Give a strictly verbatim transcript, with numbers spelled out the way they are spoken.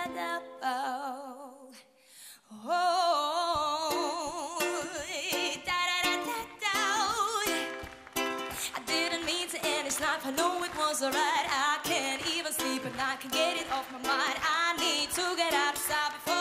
da, oh, oh, da, da, da, da, da. I didn't mean to end this life. I know it was alright. I can't even sleep and I can't get it off my mind. I need to get outside before